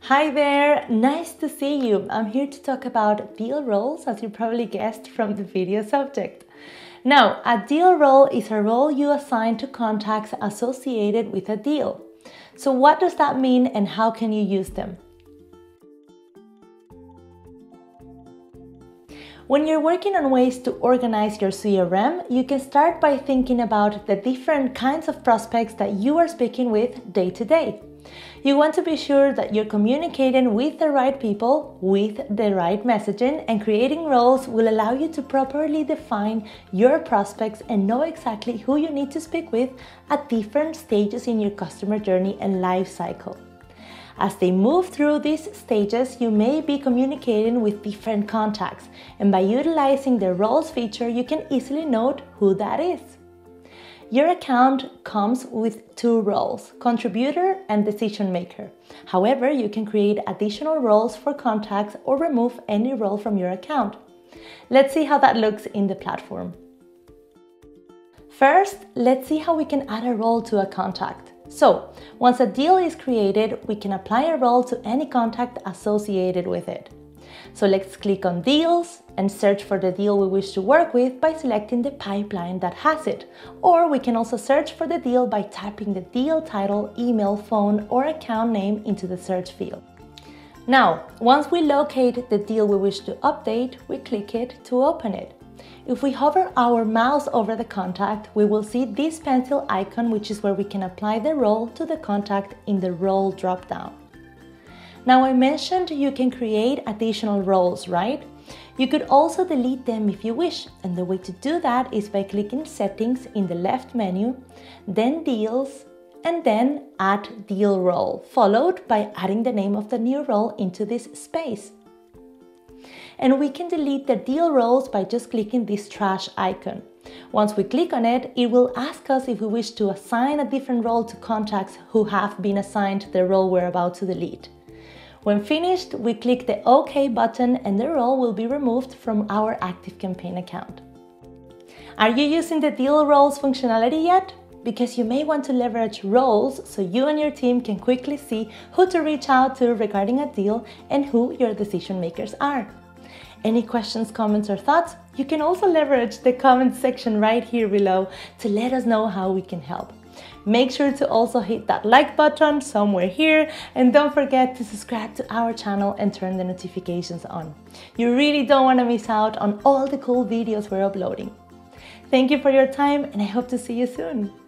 Hi there, nice to see you. I'm here to talk about deal roles, as you probably guessed from the video subject. Now, a deal role is a role you assign to contacts associated with a deal. So what does that mean and how can you use them? When you're working on ways to organize your CRM, you can start by thinking about the different kinds of prospects that you are speaking with day to day. You want to be sure that you're communicating with the right people, with the right messaging, and creating roles will allow you to properly define your prospects and know exactly who you need to speak with at different stages in your customer journey and life cycle. As they move through these stages, you may be communicating with different contacts, and by utilizing the roles feature, you can easily note who that is. Your account comes with two roles, contributor and decision maker. However, you can create additional roles for contacts or remove any role from your account. Let's see how that looks in the platform. First, let's see how we can add a role to a contact. So, once a deal is created, we can apply a role to any contact associated with it. So let's click on Deals and search for the deal we wish to work with by selecting the pipeline that has it. Or we can also search for the deal by typing the deal title, email, phone, or account name into the search field. Now, once we locate the deal we wish to update, we click it to open it. If we hover our mouse over the contact, we will see this pencil icon, which is where we can apply the role to the contact in the role dropdown. Now, I mentioned you can create additional roles, right? You could also delete them if you wish, and the way to do that is by clicking Settings in the left menu, then Deals, and then Add Deal Role, followed by adding the name of the new role into this space. And we can delete the deal roles by just clicking this trash icon. Once we click on it, it will ask us if we wish to assign a different role to contacts who have been assigned the role we're about to delete. When finished, we click the OK button and the role will be removed from our ActiveCampaign account. Are you using the deal roles functionality yet? Because you may want to leverage roles so you and your team can quickly see who to reach out to regarding a deal and who your decision makers are. Any questions, comments, or thoughts? You can also leverage the comment section right here below to let us know how we can help. Make sure to also hit that like button somewhere here, and don't forget to subscribe to our channel and turn the notifications on. You really don't want to miss out on all the cool videos we're uploading. Thank you for your time, and I hope to see you soon.